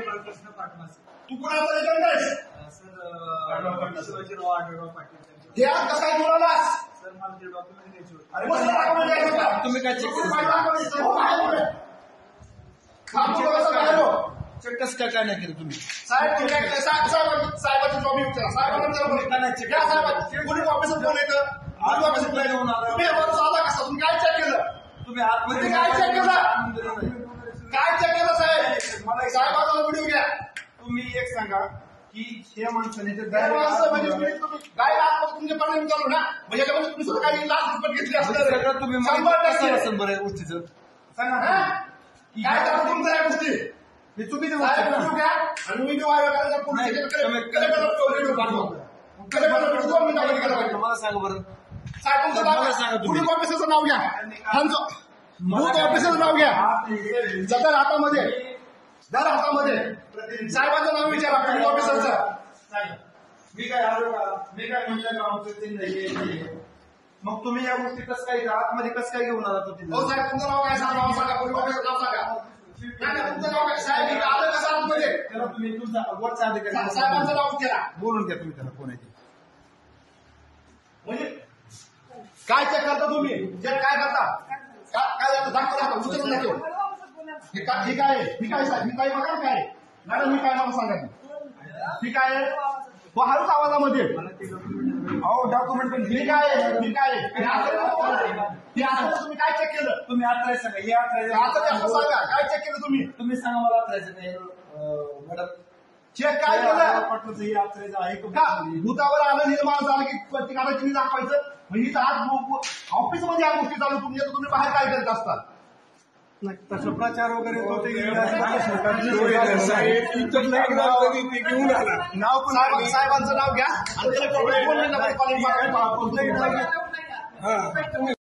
Balkrishna Patna sir. तू कुणाचा agent आहेस? शिवाजीराव आढळराव पाटील त्यांच्यावर. ते आज कसा बोलालास? सर मला ते डॉक्युमेंट द्यायचे होते. अरे मग डॉक्युमेंट द्यायचं का? तुम्ही काय चेक केलं? चेक कसं काय नाही केलं तुम्ही? साहेब साहेबाची जॉब विचारा. साहेबांना पोलीस ऑफिसर कोण येतं? आज ऑफिसर काय घेऊन आला? तुम्ही साधा कसा? तुम्ही काय चेक केलं? तुम्ही आतमध्ये काय चेक केलं? काय चेक केलं साहेब? मला साहेबाचा व्हिडिओ घ्या. तुम्ही एक सांगा की हे माणसाने म्हणजे काय तुमच्या परिणाम चालू ना म्हणजे तुम्ही सुद्धा काही लाच रिपोर्ट घेतली असणार तुम्ही असेल बरं गोष्टीचं सांगा काय करा तुमचं या गोष्टी हे चुकीची व्हिडिओ घ्या आणि व्हिडिओ मला सांगा बरं साहेब तुमचं नाव सांगा पोलीस ऑफिसरचं नाव घ्या बूथ ऑफिसरचं नाव घ्या जतर हातामध्ये दर हातामध्ये साहेबांचं नाव विचारा पोलीस ऑफिसरचं. मी काय म्हणलं का आमचं ते नाही. मग तुम्ही या गोष्टी कसं काय आतमध्ये कसं काय घेऊन आला तो तिथे? हो साहेब तुमचं नाव काय सांगा सांगा पोलीस ऑफिसरचं नाव सांगा. तुमचं नाव काय साहेब इथं आलं कसं आतमध्ये त्याला तुम्ही तुमचा वरचा अधिकारी साहेबांचं नाव विचारा. बोलून घ्या तुम्ही त्याला कोण आहे ते. म्हणजे काय चेक करता तुम्ही चेक काय करता काय जातं दाखवा उतरून दाखव. ही काय साहेब ही काय बघा काय मॅडम ही काय मला सांगा ही काय तो हळूच आवाजामध्ये अहो डॉक्युमेंट पण ही काय तुम्ही काय चेक केलं? तुम्ही आत्रा सांगा हे असं सांगा काय चेक केलं तुम्ही सांगा मला आत्रायचं नाही मॅडम चेक काय केलं? पटलं हे आत्रायचं आहे भूतावर आलं निर्माण झालं की प्रतिकाराची दाखवायचं म्हणजे आज ऑफिसमध्ये या गोष्टी चालू तुम्ही बाहेर काय करत असतात? तसं प्रचार वगैरे नाव पण साहेबांचं नाव घ्या आणि